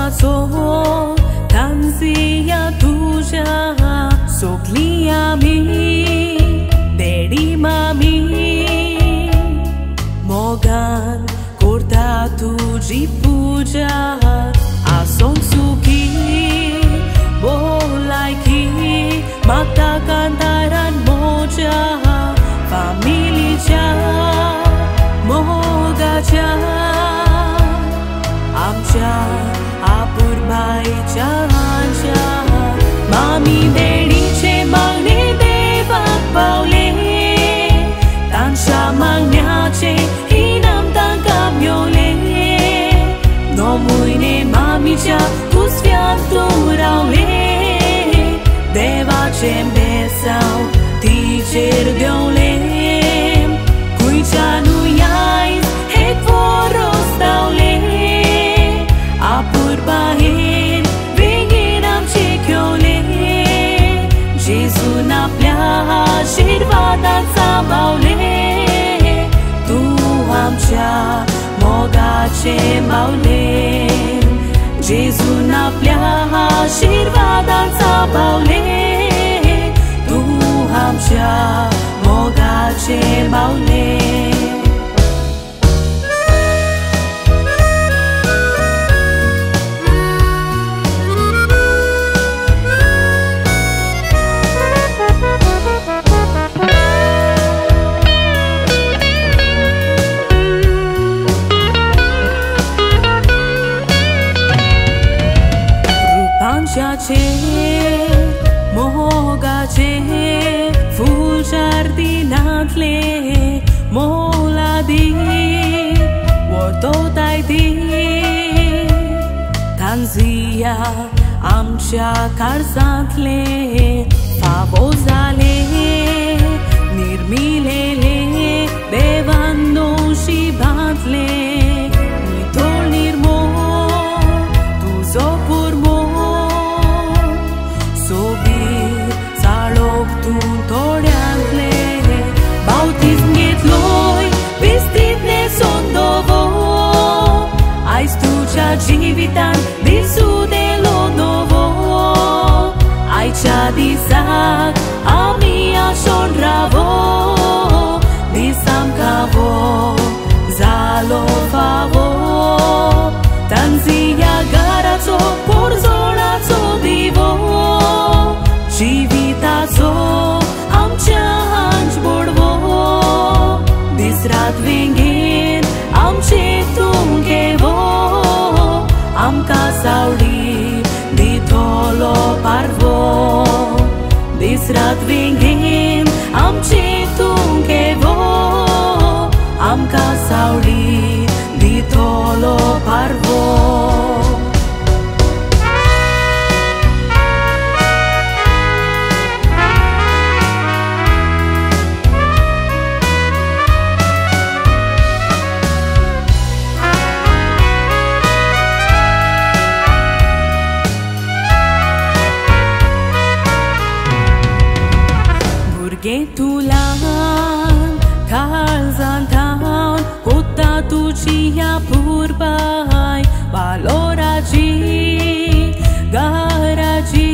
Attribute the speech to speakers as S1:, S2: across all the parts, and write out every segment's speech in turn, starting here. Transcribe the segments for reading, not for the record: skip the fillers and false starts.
S1: so Tanzia tuja soklia mi dedi mami mogan korta tuji puja asong suki bolai ki mata kantaran moja family cha moga cha amcha apur bhai cha mami dedi che mangne deva paule tansha mangnya che hinam tangam yole no muine mami cha kusviam turaule deva che besau ti cerdiole kuicha nu yais het voros daule apur bahin vinginam chekyole Jesu na plea shirvadan sabaule tu amcha moga che baule Jesu na plea shirvadan sabaule tu amcha moga che baule moga che full Jardinantlem mola di vorto dai di Tanzia amcha karzantle favozale nirmilele bevanno shibantle mitol nirmo tu zopurmo Jivitan disu de lo novo ai cha disak amia shon ravo disam kavo zalo favo Tanzia garazzo por zorazzo divo jivitazo amcha hanj borvo disrat vingin amche tungevo amka saudi di tholo parvo disrat vingin amche tungevo amka saudi di tholo parvo Getulan kalzantan kotta tuchia purbai valoraji garaji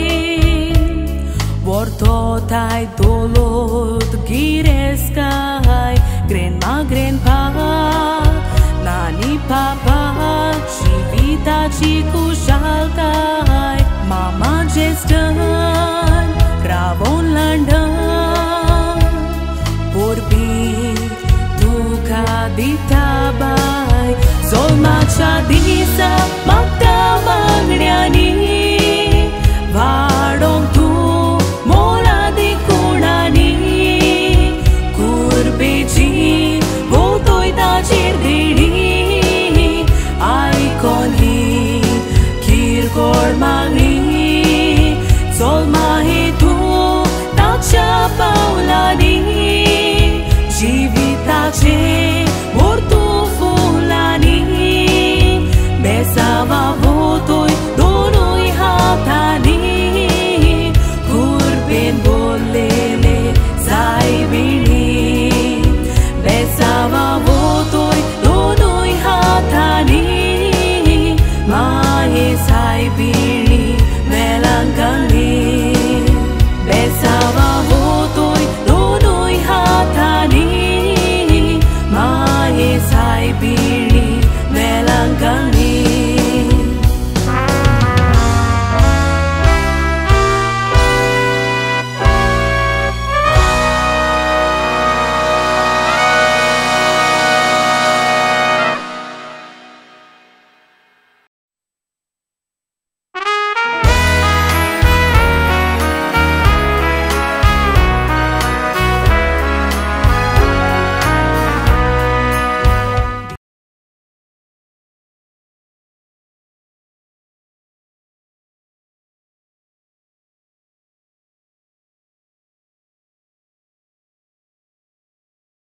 S1: vorto tai dolot gireskai grandpa nani papa chivita chikushalkai mama jestan ravon London Dita bai, zol macha disa,